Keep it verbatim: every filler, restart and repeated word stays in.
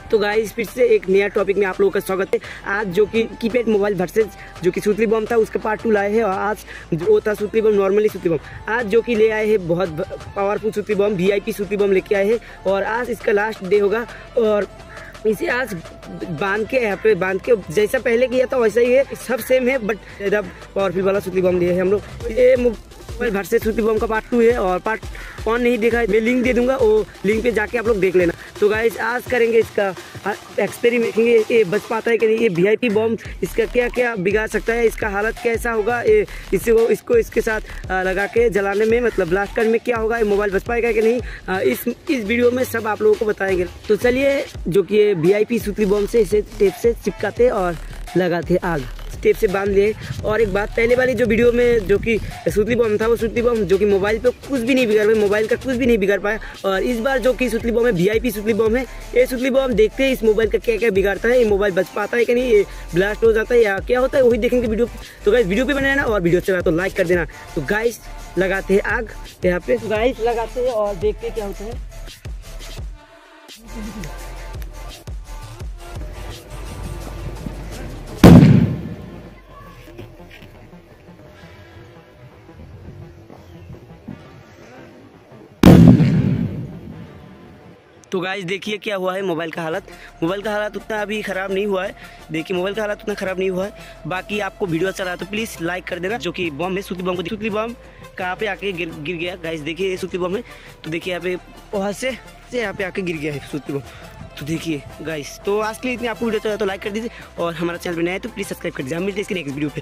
तो गाइस फिर से एक नया टॉपिक में आप लोगों का स्वागत है। आज जो कि कीपैड मोबाइल वर्सेस जो कि सुतली बम था उसका पार्ट टू लाए हैं। और आज वो था सुतली बम, नॉर्मली सुतली बम। आज जो कि ले आए हैं बहुत पावरफुल सुतली बम, वीआईपी सुतली बम लेके आए हैं। और आज इसका लास्ट डे होगा और इसे आज बांध के यहाँ पे बांध के जैसा पहले किया था वैसा ही है, सब सेम है, बट ज़्यादा पावरफुल वाला सुतली बम लिए हैं हम लोग। ये मोबाइल वर्सेस सुतली बम का पार्ट टू है और पार्ट वन नहीं देखा है, मैं लिंक दे दूंगा, वो लिंक पे जाके आप लोग देख लेना। तो गाइस आज करेंगे इसका एक्सपेरिमेंट, देखेंगे ये बच पाता है कि नहीं, ये वीआईपी बम इसका क्या क्या बिगाड़ सकता है, इसका हालत कैसा होगा, ये इसको इसको इसके साथ लगा के जलाने में मतलब ब्लास्ट करने में क्या होगा, ये मोबाइल बच पाएगा कि नहीं, इस इस वीडियो में सब आप लोगों को बताएंगे। तो चलिए, जो कि ये वीआईपी सुतली बम से इसे टेप से चिपकाते और लगाते आग, टेप से बांध लिए। और एक बात, पहले वाली जो वीडियो में जो कि सुतली बम था वो सुतली बम जो कि मोबाइल पे कुछ भी नहीं बिगाड़ पाया, मोबाइल का कुछ भी नहीं बिगाड़ पाया। और इस बार जो कि सुतली बम है वीआईपी सुतली बम है, ये सुतली बम देखते हैं इस मोबाइल का क्या क्या बिगाड़ता है, ये मोबाइल बच पाता है कि नहीं, ये ब्लास्ट हो जाता है या क्या होता है, वही देखेंगे वीडियो। तो गाइस वीडियो पे बने रहना और वीडियो अच्छा लगा तो लाइक कर देना। तो गाइस लगाते हैं आग यहाँ पे, गाइस लगाते हैं और देखते हैं क्या होता है। तो गाइस देखिए क्या हुआ है मोबाइल का हालत। मोबाइल का हालत उतना अभी ख़राब नहीं हुआ है, देखिए मोबाइल का हालत उतना ख़राब नहीं हुआ है। बाकी आपको वीडियो अच्छा लगा तो प्लीज़ लाइक कर देना। जो कि बम है सुतली बम को, सुतली बम कहाँ पे आके गिर गिर गया गाइस, देखिए ये सुतली बम है। तो देखिए यहाँ पे वहाँ से से यहाँ पे आके गिर गया है सुतली बम। तो देखिए गाइस, तो आज के लिए इतनी आपको वीडियो अच्छा लगा तो लाइक कर दीजिए और हमारा चैनल बनाया है तो प्लीज़ सब्सक्राइब कर दीजिए। हम मिलते हैं इसके नेक्स्ट वीडियो पे।